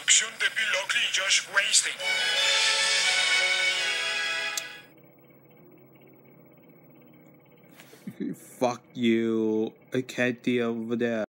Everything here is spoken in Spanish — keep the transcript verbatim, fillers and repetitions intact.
Introducción de Bill Oakley y Josh Weinstein. Fuck you. I can't deal with that.